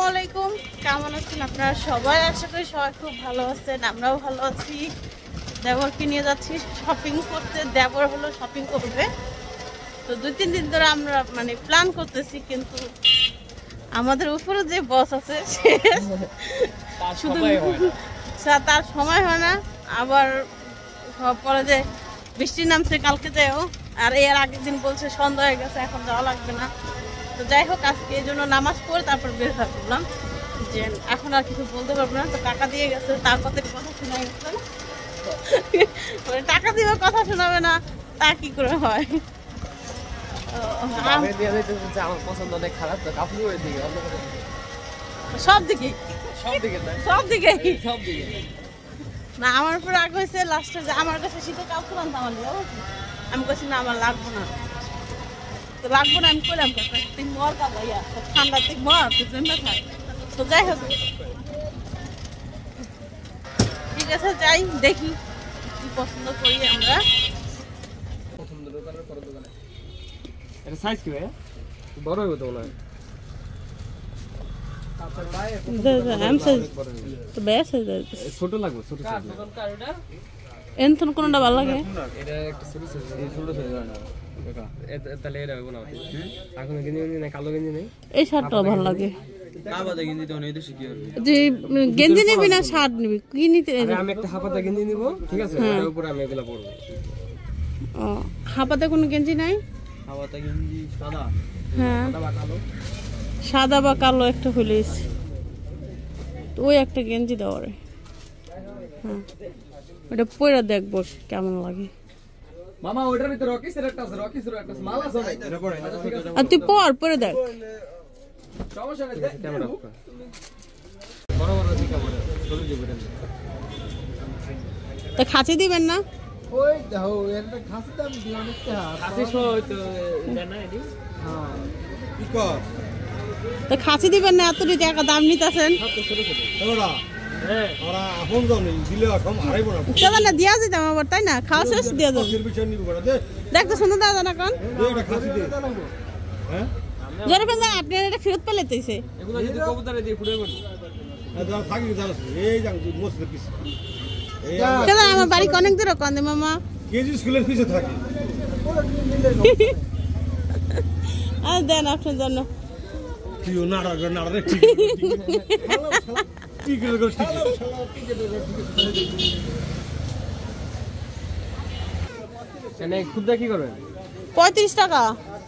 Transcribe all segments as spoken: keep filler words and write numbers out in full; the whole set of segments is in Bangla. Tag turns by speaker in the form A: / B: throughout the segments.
A: আলাইকুম, কেমন আছেন আপনারা সবাই? আশা করি সবাই খুব ভালো আছেন, আমরাও ভালো আছি। দেবরকে নিয়ে যাচ্ছি শপিং করতে। দেবর হলো শপিং করবে, তো দুই তিন দিন ধরে আমরা মানে প্ল্যান করতেছি, কিন্তু আমাদের উপরে যে বস আছে সে শুধু তার সময় হয় না। আবার পরে যে বৃষ্টি নামছে কালকে যাও, আর এর আগের দিন বলছে সন্ধ্যা হয়ে গেছে এখন যাওয়া লাগবে না। তো যাই হোক, আজকে এই জন্য নামাজ পড়ে তারপর বের হয়ে পড়লাম যে এখন আর কিছু বলতে পারবো না। তো টাকা দিয়ে গেছে, তার কথা কথা শোনা গেছে, মানে টাকা দিয়ে কথা শোনাবে না তা কি করে হয়? সব দিকে সব দিকে না, আমার উপর রাগ হয়েছে লাস্টে যে আমার কাছে শীতের কাপড় আনতাম, আমি বলছি না আমার লাগবো না, তো লাগবো না আমি করলাম তুই মর কাবা ইয়া ঠান্ডা তুই মর তুই জন্য থাক। তো যাই হোক, ঠিক আছে যাই দেখি কি পছন্দ করি আমরা।
B: সাইজ কি ভাই বড় হবে তো বলা ছোট লাগবে, ছোট সাইজ
A: এনথন কোনটা ভালো লাগে?
B: এটা একটা ছোট সাইজ, এই ছোট সাইজ না এটা তাহলে এটা হবে না। এখন গেঞ্জি নেই, কালো গেঞ্জি নেই,
A: এই শার্টটাও ভালো লাগে।
B: হাফাতা গেঞ্জি তো নেই, তো শিখি
A: যে গেঞ্জি নিবি না শার্ট নিবি কি নিতে?
B: আমি একটা হাফাতা গেঞ্জি নিব, ঠিক আছে, এর উপরে আমি এগুলা পরবো।
A: ও হাফাতা কোনো গেঞ্জি নাই?
B: হাফাতা গেঞ্জি সাদা,
A: হ্যাঁ
B: সাদা বা কালো,
A: সাদা বা কালো একটা হইলেই তো ওই একটা গেঞ্জি দেওয়া রে। হ্যাঁ ওটা পরে দেখবো কেমন লাগে।
B: মামা ওটার ভিতরে রকিসের একটা আছে, রকিসের একটা আছে, মাল আছে এটা পরে,
A: আর তুই পর পরে দেখ।
B: সমস্যা নেই, ক্যামেরা বড় বড় দিকে পড়ে ছোট দিকে পড়ে।
A: তা খাঁচি দিবেন না?
B: ওই দেখো এর খাসি দাম দি অনেকটা, খাসি সই তো জানা এডি। হ্যাঁ কি কর,
A: তা খাঁচি দিবেন না? এত টাকা দাম নিতেছেন।
B: সব তো ছোট ছোট ওরা, হ্যাঁ ওরা আপন দাম নেই, দিলে কম হারাইবো না।
A: চলো না দিয়া দিতাম আবার, তাই না? খাওয়া শেষ দিয়া দেবো। দেখতে সুন্দর দাদা না কোন জোরে ফেল না, আপনি এটা ফেরত পেলে তৈছে
B: এগুলো যদি কবুতরে দিয়ে ফুটে বলি দাদা থাকি দাদা এই জান মস্ত কিছু।
A: চলো আমার বাড়ি অনেক দূর কান্দে মামা,
B: কেজি স্কুলের পিছে থাকে।
A: আর দেন আপনার জন্য
B: তুইও নাড়া নাড়া রে, ঠিক ঠিক করে ঠিক এনে খুদা কি করবেন?
A: পঁয়ত্রিশ টাকা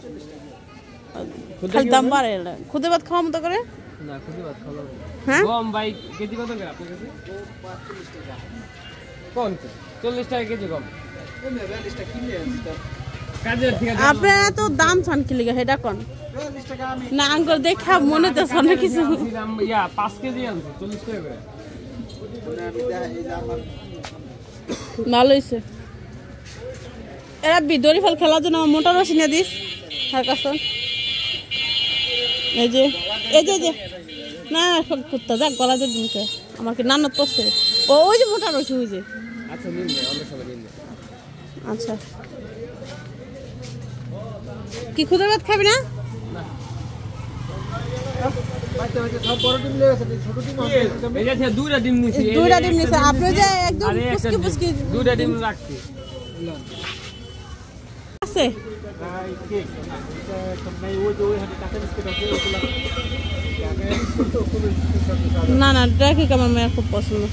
A: খালি দাম বাড়ে। খুদে ভাত খাওয়া মতো করে
B: না, খুদে ভাত খাওয়া
A: হ্যাঁ
B: গম ভাই কেজি কত করে আপনার কাছে? কোন চল্লিশ টাকা কেজি গম, বিয়াল্লিশ টাকা কিনে আনছি কাজের ঠিক আছে।
A: আপনি এত দাম চান কি লিগা সেটা কোন?
B: বিয়াল্লিশ টাকা আমি
A: না আঙ্গুর দেখা মনে তো সনে কিছু
B: ইয়া পাঁচ কেজি আনছি চল্লিশ টাকা করে। আমি দেখাই যে আমার
A: ভালো হইছে। এরা বিদরি ফল খেলার জন্য মোটর রশি নিয়ে দিস আর কাছে। এই যে এই যে যে না কুত্তা যাক গলা দিয়ে দিনকে আমার কি নান্নত পড়ছে। ও ওই যে মোটর রশি ওই যে।
B: আচ্ছা নিন না, অন্য সময় নিন না।
A: আচ্ছা কি খুদের ভাত খাবি না?
B: দুইটা ডিম নিছি,
A: দুইটা ডিম নিছে আপনি যে একদম পুচকি পুচকি
B: দুইটা ডিম রাখছি
A: আছে। না না ড্রাই কেক আমার মেয়ের খুব পছন্দ।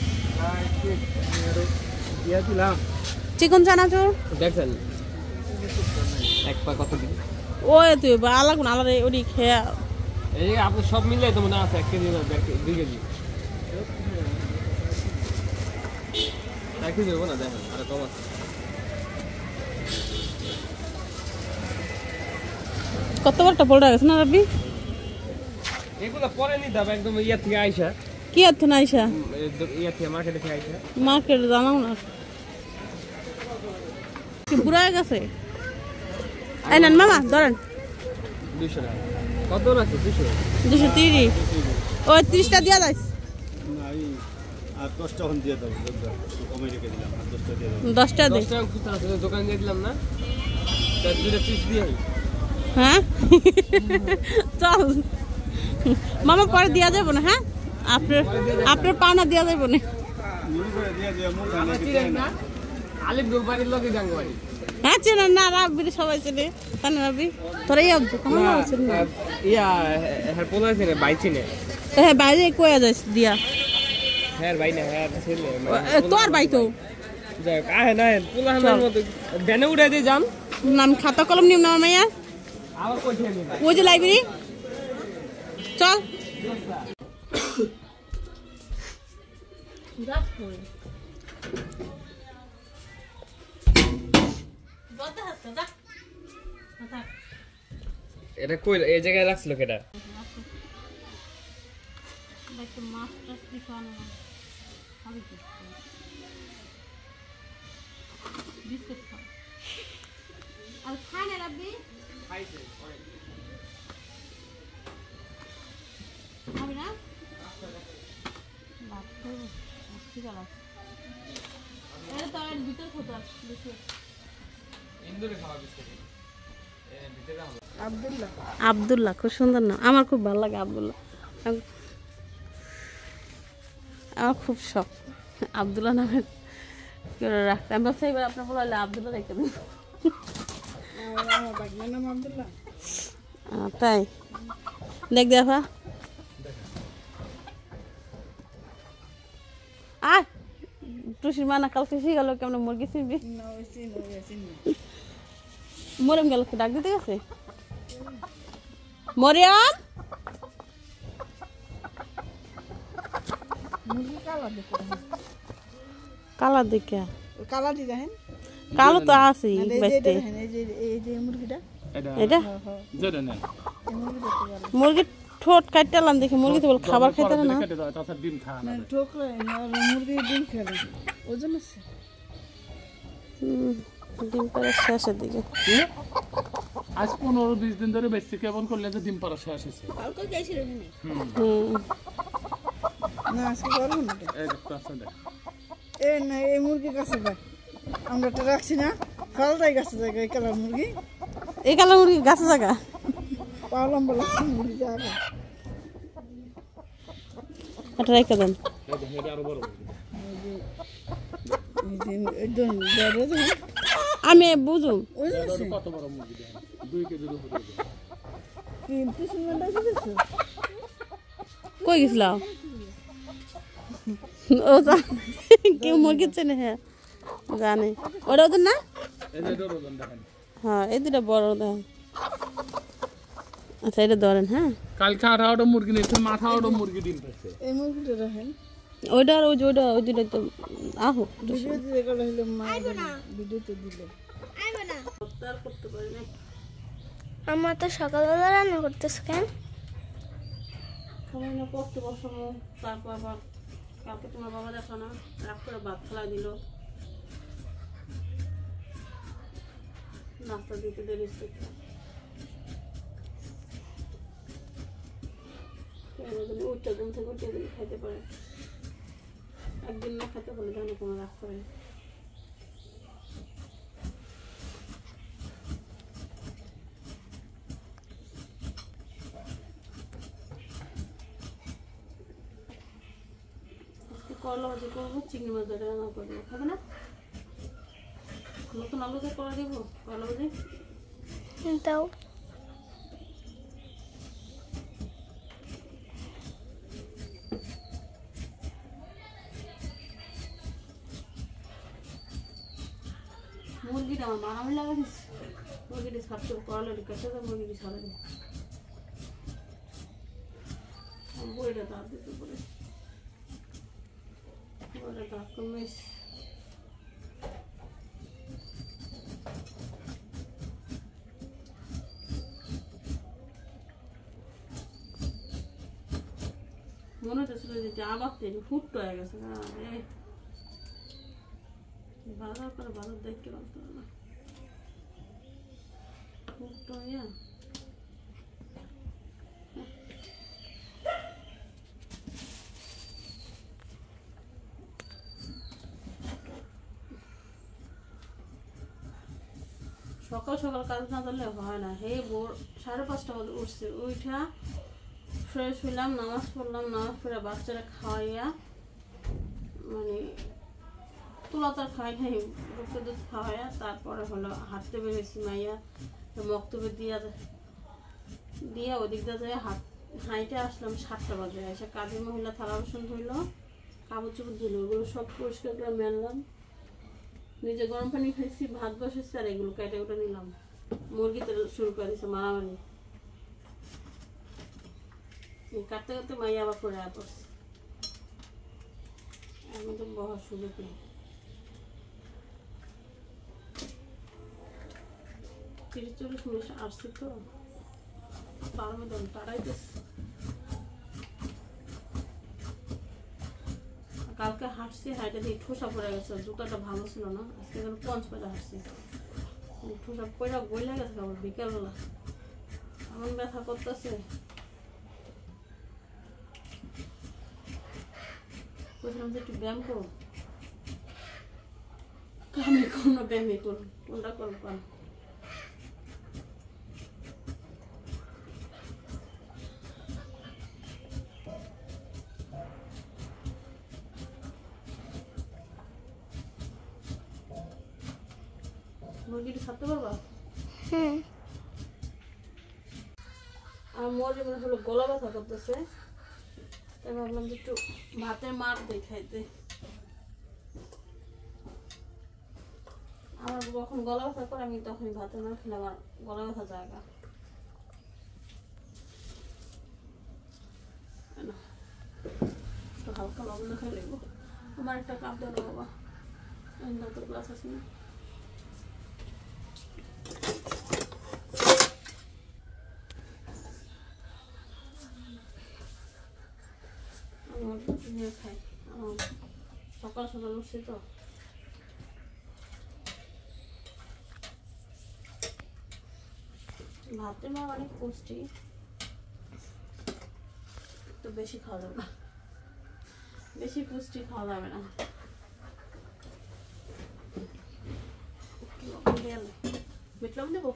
A: চিকন চানাচুর
B: দেখছেন এক পা কত দিন
A: ওই তুই আলাগ না আলাদা ওটি খেয়া।
B: এই আপনি সব মিলে তো মনে আছে এক কেজি না দুই কেজি এক কেজি হবে না, দেখেন আর কম আছে।
A: কত বড়টা পড়ে গেছে না রবি?
B: এগুলো পরে নিতে হবে একদম ইয়া থেকে আইসা।
A: কি অর্থ না আইসা?
B: ইয়া থেকে মার্কেট থেকে আইসা।
A: মার্কেট জানাও না কি বুড়া হয়ে গেছে। এই নেন মামা ধরেন
B: দুইশো টাকা কত আছে? দুইশো
A: দুশো তিরিশ ওই ত্রিশটা দিয়া যাইস।
B: আর দশটা এখন দিয়ে দাও, কমে রেখে দিলাম, আর দশটা দিয়ে দাও।
A: দশটা দে,
B: দশটা খুচরা আছে দোকান দিয়ে দিলাম না, তার দুইটা পিস দিয়ে।
A: হ্যাঁ চল মামা পরে দেওয়া যাবো না হ্যাঁ আপনার আপনার পাওনা দেওয়া যাবো না হ্যাঁ চেনেন না রাব্বি সবাই চেনে তানা রাব্বি তোরাই আবদু কেমন আছেন না
B: ইয়া হ্যাঁ পোলা চেনে ভাই চেনে
A: হ্যাঁ বাইরে কয়ে যাস দিয়া
B: হ্যাঁ ভাই না হ্যাঁ ছেলে
A: তোর ভাই তো
B: যাক আয় না পোলা আমার মত ব্যানে উড়াই দিয়ে যান
A: নাম খাতা কলম নিম না মাইয়া
B: আবার কই নিয়ে নিন
A: ওই যে লাইব্রেরি চল যা কই বলতে হাসো যা মাথা
B: এটা কই এই জায়গায় রাখছিল কেডা
A: দেখো মাস্টার দিছানো হবে কি বিস্কুট খাও আর খানে রাব্বি
B: খাইছে
A: হবে না বাপরে আজকে গেল আরে তো আর ভিতর কোথা দেখো
B: ইন্দুরে খাওয়া বিস্কুট এ ভিতরে হবে
A: আব্দুল্লাহ আব্দুল্লাহ খুব সুন্দর নাম আমার খুব ভালো লাগে আব্দুল্লাহ আমার খুব শখ আব্দুল্লাহ নামের করে রাখতে আমি ভাবছি এবার আপনার বলে আব্দুল্লাহ রেখে দিন তাই দেখ দেখা আর টুসির মানা কালকে শিখে গেল কেমন মুরগি চিনবি মরিয়াম গেল ডাক দিতে গেছে মরিয়াম কালা দেখে
C: কালা দি দেখেন
A: কালো তো আছে বাইতে এটা মুরগি ঠোঁট কাটলাম দেখি মুরগি তো বল খাবার খাইতে না
C: মুরগির ডিম খেলে ওজন আছে
A: ডিম পাড়া শেষের দিকে
D: আজ পনেরো বিশ দিন ধরে বেশি কেমন করলে যে ডিম পাড়া শেষ হয়েছে
C: না আজকে করবো না এ না এই মুরগি কাছে ভাই আমরা তো রাখছি না খালটাই গাছে জায়গা এই কালার মুরগি
A: এই কালার মুরগি গাছে জায়গা
C: পা লম্বা লাগছে মুরগি জায়গা
A: এটা রেখে দেন আমি বুঝুম
D: কত বড় মুরগি দুই কেজির উপরে
A: কই গেছিল ও কেউ মুরগি চেনে হ্যাঁ জানে ওটা ওদের না হ্যাঁ এই দুটা বড় দেখেন আচ্ছা এটা ধরেন হ্যাঁ
D: কালকে আঠারোটা মুরগি নিয়েছে আঠারোটা মুরগি ডিম পাচ্ছে
C: এই মুরগিটা রাখেন
A: ওইটা আর ওই যে ওইটা ওই দুটা তো আহো
C: ভিডিও দিলে গেল হইলো মা ভিডিওতে দিলে
E: আমার তো সকালবেলা রান্না করতেছ কেন
A: খাবার না করতে বসাবো তারপর আবার কালকে তোমার বাবা দেখো না রাগ করে ভাত ফেলা দিল নাস্তা দিতে দেরি উঠতে ঘুম থেকে উঠে দিলে খাইতে পারে একদিন না খেতে পারলে যেন কোনো রাগ করে করলা ভাজি করবো চিংড়ি মাছ ধরে রান্না করে দেবো খাবে না নতুন আলু দিয়ে করে দেবো করলা ভাজি
E: দাও
A: মুরগিটা আমার মারামারি লাগা দিচ্ছে মুরগিটি ছাড়তে করলা কেটে দেয় মুরগিটি ছাড়া দেয় বইটা দাঁত দিতে পারে বইটা দাঁত কমেছ মনে হচ্ছিল যে আবার তৈরি ফুট হয়ে গেছে না বাজার করে বাজার দেখতে পারতো না ফুট হইয়া সকাল সকাল কাজ না করলে হয় না হে ভোর সাড়ে পাঁচটা বাজে উঠছে ওইটা ফ্রেশ হইলাম, নামাজ পড়লাম, নামাজ পড়ে বাচ্চারা খাওয়াইয়া মানে তুলা তার খাই খাই বুকের দুধ খাওয়াইয়া তারপরে হলো হাঁটতে বেরিয়েছি। মাইয়া মক্তবে দিয়া দিয়া ওদিকটা যায় হাট হাঁটে আসলাম সাতটা বাজে। এসে কাজের মহিলা থালা বাসন ধুইল, কাপড় চোপড় ধুইল, ওগুলো সব পরিষ্কার করে মেললাম। নিজে গরম পানি খাইছি, ভাত বসেছি, আর এগুলো কেটে উঠে নিলাম। মুরগিতে শুরু করে দিচ্ছে মারামারি। কাটতে কাটতে মাইয়া আবার করে পড়ছে, আমি তো বহার সুযোগ নেই। তিরিশ চল্লিশ মিনিট আসছি তো, তার মধ্যে তাড়াইতেছে। কালকে হাঁটছি, হাইটে দিয়ে ঠোসা পড়ে গেছে, জুতাটা ভালো ছিল না। আজকে যেন পঞ্চ পেটা হাঁটছি, ঠোসা পড়া গইলা গেছে। আবার বিকালবেলা এমন ব্যথা করতেছে, বলছিলাম যে একটু ব্যায়াম করো, আমি কোনো ব্যায়ামই করো, কোনটা করবো কারণ মুরগিটা ছাড়তে পারবা?
E: হুম।
A: আর মুরগি মনে হলো গলা ব্যথা করতেছে, তাই ভাবলাম যে একটু ভাতের মার দিয়ে খাইতে। আমার যখন গলা ব্যথা করে আমি তখন ভাতের মার খেলে আমার গলা ব্যথা জায়গা। একটু হালকা লবণ খাই লাগবো। আমার একটা কাপ দেবো বাবা, তো গ্লাস আছে না? খাই সকাল সকাল উঠছি তো। ভাতের মা অনেক পুষ্টি, তো বেশি খাওয়া যাবে না, বেশি পুষ্টি খাওয়া যাবে না। বিট লবণ দেবো?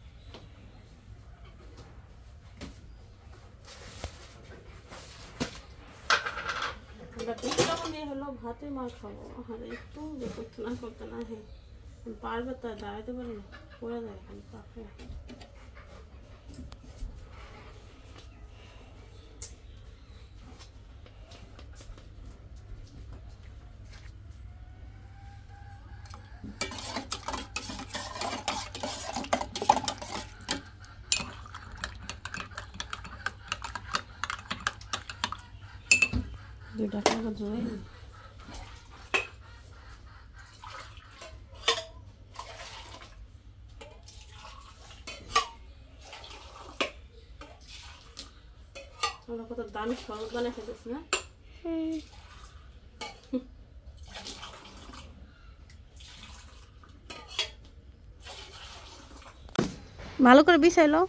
A: হলো ভাতের মার খাবো, আর একটু করতে না করতে না হ্যাঁ পারবে তো, দাঁড়াইতে পারি না, পড়ে যায় এখন পাখে। দুইটা টাকা জোরে আমরা কত দামি সহজ বানিয়ে খেতেছি না? ভালো করে বিছাইলো।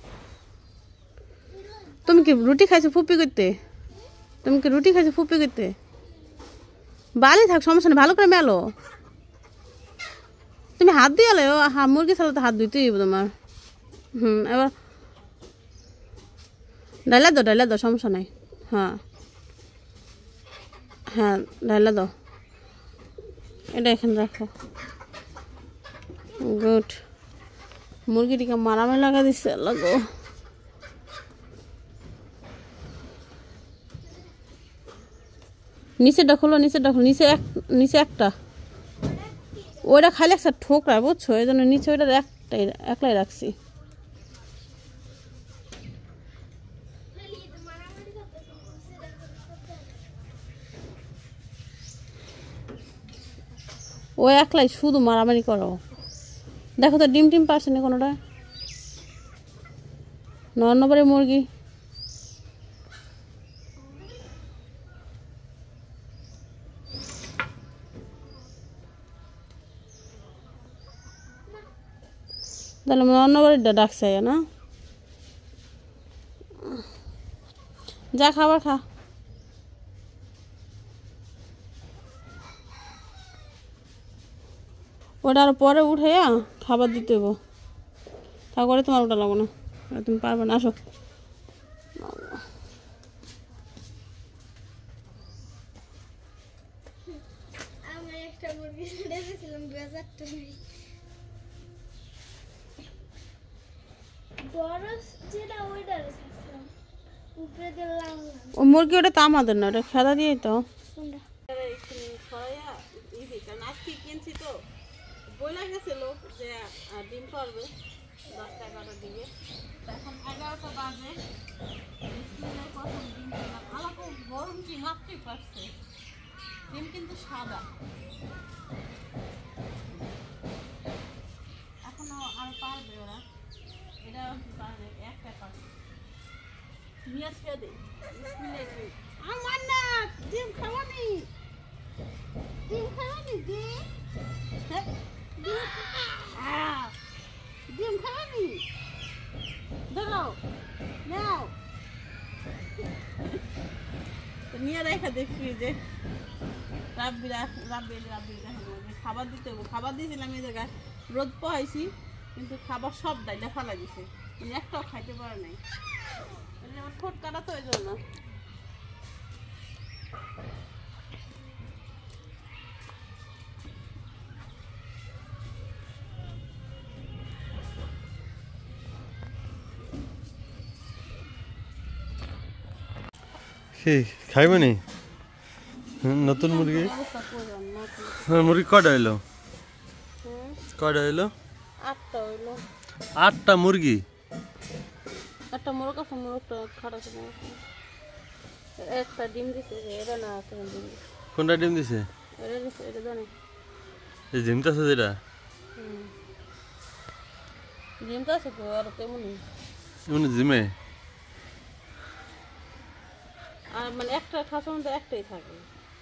A: তুমি কি রুটি খাইছো ফুপি করতে? তুমি কি রুটি খাইছো ফুপি করতে? বালি থাক, সমস্যা নেই, ভালো করে মেলো। তুমি হাত দিয়ে এলো, হা মুরগি ছাড়া তো হাত ধুইতেই হইব তোমার। হুম, এবার ডাইলা দাও, ডাইলা দাও, সমস্যা নাই। হ্যাঁ হ্যাঁ ডাইলা দাও, এটা এখানে রাখো। গুড। মুরগিটিকে মারামে লাগা দিচ্ছে লাগো। নিচেটা খোলো, নিচেটা খোলো, নিচে এক নিচে একটা ওইটা খাইলে একটা ঠোকরা, বুঝছো? এই জন্য নিচে ওইটা একটাই একলাই রাখছি। ও একলাই শুধু মারামারি করো। দেখো তো ডিম টিম পারছে না কোনোটা। নন্নবারে মুরগি তাহলে নন্নবাড়িটা ডাকছে না? যা খাবার খা। ওটা আর পরে উঠে খাবার দিতে হবো, তারপরে তোমার ওটা লাগবো না, তুমি পারবে না। আসো
E: মুরগি ছেড়েছিলাম দু হাজার টাকা বড় যেটা ওইটা রেখেছিলাম উপরে দিলাম
A: ও মুরগি ওটা তো আমাদের না ওটা খেলা দিয়ে তো
E: কোনটা
A: আজকে কিনছি তো বইলা গেছে লোক যে ডিম পারবে দশটা এগারোটার দিকে এখন এগারোটা বাজে প্রথম ডিম পেলাম আমার খুব গরম কি মাত্রই পারছে ডিম কিন্তু সাদা এখনো আর পারবে ওরা এটা পারবে একটা পারবে নিয়ে ছেড়ে দিই আমার না ডিম খাওয়ানি ডিম খাওয়ানি ডিম ডিম খাওয়ানি দাঁড়াও নাও নিয়ে রেখে দেখ ফ্রিজে রাব্বিরা রাব্বি রাব্বি খাবার দিতে হবে খাবার দিয়েছিলাম এই জায়গায় রোদ পাইছি কিন্তু খাবার সব ডাইলা ফালা দিছে একটাও খাইতে পারে নাই আমার ঠোঁট কাটা তো ওই জন্য
F: কি খাইবে নি নতুন মুরগি মুরগি কটা এলো কটা এলো
A: আটটা হইলো
F: আটটা মুরগি
A: একটা মোরগ আছে মোরগটা খারাপ একটা ডিম দিছে এটা না একটা ডিম
F: কোনটা ডিম দিছে
A: এটা দিছে এটা জানি
F: এই ডিমটাছে যেটা
A: ডিমটা আছে তো আর তেমনই
F: এমনি জিমে
A: আর মানে একটা খাসার মধ্যে একটাই থাকে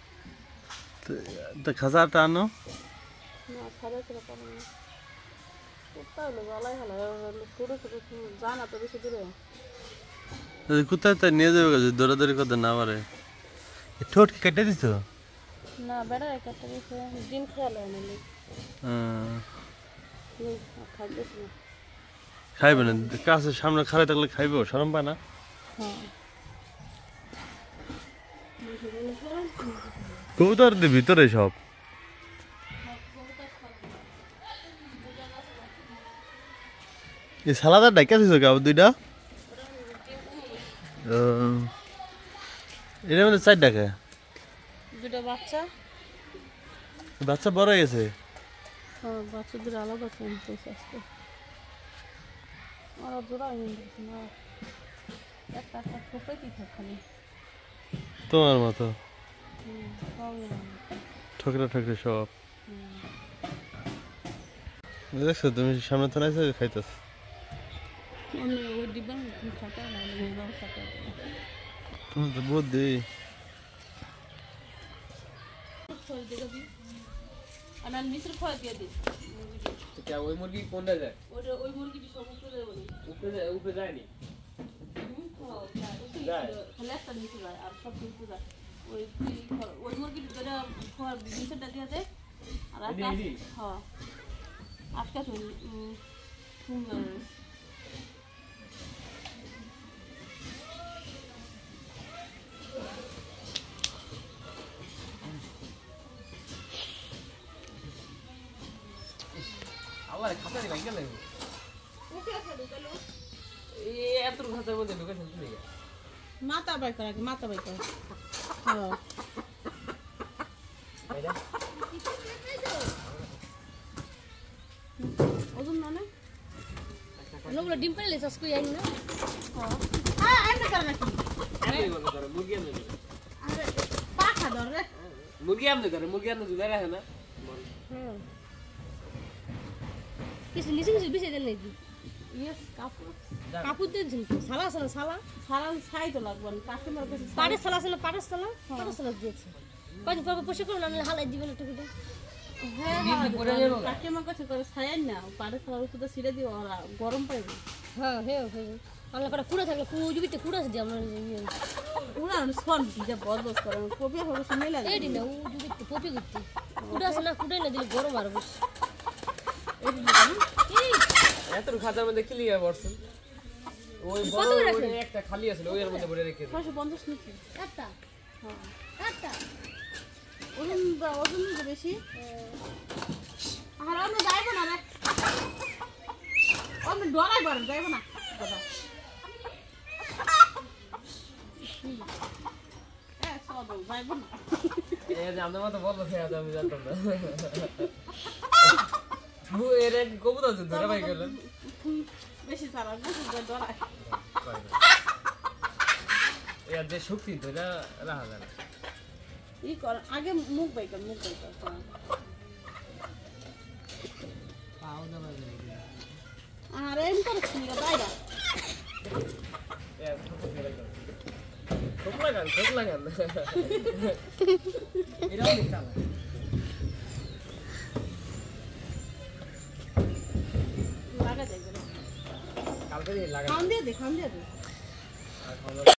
F: তা খাসাটা আনো
A: না খারাপ ছিল কারণ কোথায় হলো গলায় হলো ছোটো ছোটো জানা তো বেশি দূরে
F: কোথায় তাই নিয়ে যাবে কাছে দৌড়াদৌড়ি করতে না পারে ঠোঁট কি কেটে দিছ
A: না বেড়া একটা দিছে ডিম খেয়ালো না খাইতেছ না
F: খাইবে না কাছে সামনে খারাপ থাকলে খাইবে শরম পায় না
A: হ্যাঁ
F: কবুতর ভিতরে সব এই সালাদার ডাইকা দিছ কে দুইটা এটার মধ্যে চার ডাকে
A: দুটো বাচ্চা
F: বাচ্চা বড় হয়ে গেছে
A: হ্যাঁ বাচ্চাদের আলাদা কিনতে আসতে ওরা জোড়া না একটা একটা ঠোপে কি খালি
F: তোমার মতো
A: হুম সব
F: ঠকরা ঠকরে সব দেখছো তুমি সামনে তো নাইছো খাইতেছ
A: ওই ডিব্বা খাতা না খাতা
F: তুমি তো বুদ্ধি
A: আর মিশ্র খাওয়া দিয়ে দিই
B: ওই মুরগি কোনটা যায়
A: ওটা ওই মুরগিটি সব উপরে দেবো
B: উপরে যায় উপরে যায়নি
A: খালি একটা নিচে যায় আর সব নিচে যায় ওই ওই মুরগিটি যেটা খাওয়ার নিচেটা দিয়ে দেয় আর একটা হ্যাঁ আটকা তো সুন্দর
B: আল্লাহ খাতা দিই ভাঙা লাগবে এই এত খাতার মধ্যে ঢুকেছেন তুমি
A: মাথা বাই করা মাথা বাই করা হ্যাঁ ওজন না না
E: লোকগুলো ডিম পাইলে চাষ করে আইন না
A: হ্যাঁ আইন না কেন নাকি
B: আরে বলো ধরো মুরগি আমনে
A: আরে পাখা ধর রে
B: মুরগি আমনে ধরো মুরগি আমনে দুধ রাখে না
E: হুম কিছু নিচে কিছু বিছে দেন নাকি
A: ইয়েস কাপড়
E: কাপড় দিয়ে দিন সালা সালা সালা
A: সারা ছাই তো লাগবে না কাকিমার কাছে
E: পাড়ে সালা সালা পাড়ে সালা পাড়ে সালা দিয়েছে কদিন পর পয়সা করুন আমি হালাই দিবেন একটু করে
A: হ্যাঁ কাকিমার কাছে করে ছাই না পাড়ে সারার উপরে ছিঁড়ে দিও ওরা গরম পাইবে
E: হ্যাঁ হ্যাঁ হ্যাঁ আমরা করে কুড়া থাকলে কুজুবিতে কুড়া আছে আমরা
A: ওরা সন দিতে বদস করে কবি হবে শুনে লাগে
E: এই দিন ও জুবিতে পপি করতে কুড়া আছে না কুড়াই না দিলে গরম আর বস এই
B: এত খাতার মধ্যে ক্লিয়ার বর্ষন ওই বড় ওই একটা খালি আছে ওই এর মধ্যে ভরে রেখে
A: ছয়শো পঞ্চাশ নিচ্ছি
E: একটা
A: হ্যাঁ
E: একটা
A: ওজন তো ওজন তো বেশি আর আমরা যাইবো না রে আমি ডরাই পারেন যাইবো না দাদা হ্যাঁ সব যাইবো না
B: এই যে আমাদের মতো বললো খেয়ে আমি জানতাম না ও এর এক কবুতর আছে ধরে ভাই গেলেন
A: বেশি সারা বেশি ডরাই
B: এর যে শক্তি ধরে রাখা যায় না
A: ই কর আগে মুখ বাইকা মুখ বাইকা
B: পাও না ভাই
A: আর এম করছ নি বাইরা
B: এ খুব লাগান খুব লাগান এরাও দেখতাম
A: লাগা যাবে
B: কালকে লাগা
A: খান দিয়ে দে খান দিয়ে দে